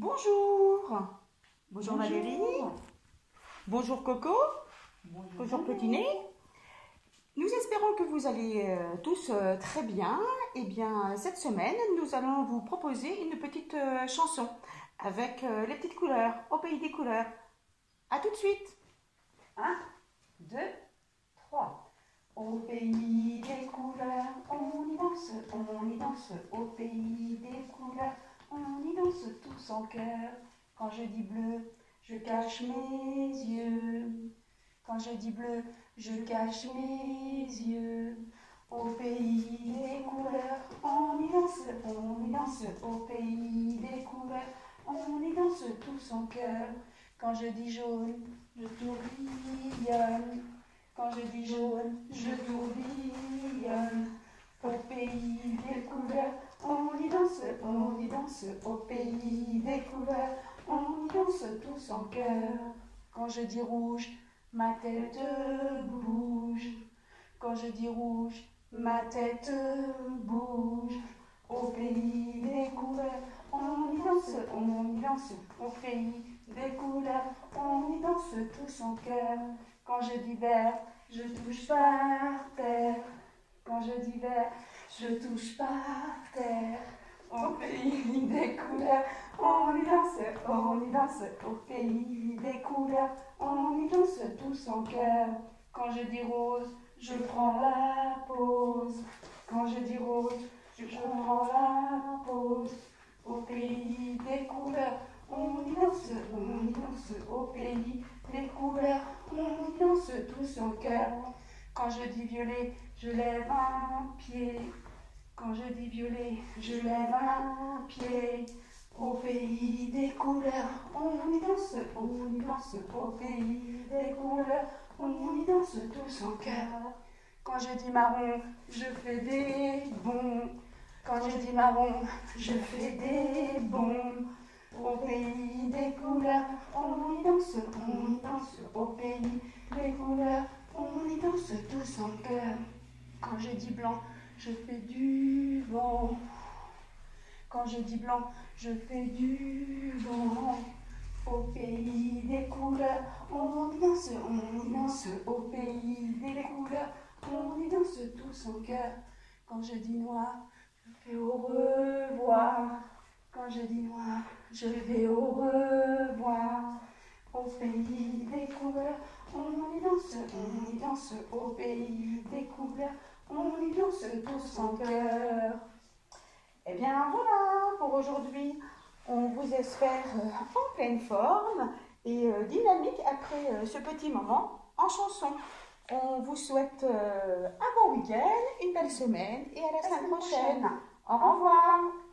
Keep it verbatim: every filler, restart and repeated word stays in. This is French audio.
Bonjour. Bonjour Bonjour Valérie. Bonjour Coco. Bonjour, Bonjour Petinet. Nous espérons que vous allez euh, tous euh, très bien. Et bien, cette semaine, nous allons vous proposer une petite euh, chanson avec euh, les petites couleurs, au pays des couleurs. À tout de suite. Un, deux, trois. Au pays des couleurs, on y danse, on y danse. Au pays des couleurs, on y danse tous en cœur. Quand je dis bleu, je cache mes yeux. Quand je dis bleu, je cache mes yeux. Au pays des couleurs, on y danse, on y danse. Au pays des couleurs, on y danse tous en cœur. Quand je dis jaune, je tourbillonne. Quand je dis jaune, je tourbillonne. Au pays des couleurs, on y danse, on y danse. Au pays des couleurs, on y danse tous en cœur. Quand je dis rouge, ma tête bouge. Quand je dis rouge, ma tête bouge. Au pays des couleurs, on y danse, on y danse. Au pays des couleurs, on y danse tous en cœur. Quand je dis vert, je touche par terre. Quand je dis vert, je touche par terre. Au pays des couleurs, on y danse, on y danse. Au pays des couleurs, on y danse tous en cœur. Quand je dis rose, je prends la pause. Quand je dis rose, je prends la pause. Au pays des couleurs, on y danse, on y danse. Au pays des couleurs, on y danse tous en cœur. Quand je dis violet, je lève un pied. Quand je dis violet, je lève un pied. Au pays des couleurs, on y danse, on y danse. Au pays des couleurs, on y danse tous en cœur. Quand je dis marron, je fais des bonds. Quand je dis marron, je fais des bonds. Au pays des couleurs, on y danse, on y danse. Au pays des couleurs, on y danse tous en cœur. Quand je dis blanc, je fais du vent. Quand je dis blanc, je fais du vent. Au pays des couleurs, on y danse, on y danse. Au pays des couleurs, on y danse tous en cœur. Quand je dis noir, je fais au revoir. Quand je dis noir, je vais au revoir. Au pays des couleurs, on y danse, on y danse. Au pays des couleurs, on y danse tous en cœur. Eh bien voilà pour aujourd'hui. On vous espère euh, en pleine forme et euh, dynamique après euh, ce petit moment en chanson. On vous souhaite euh, un bon week-end, une belle semaine et à la semaine prochaine. Au revoir.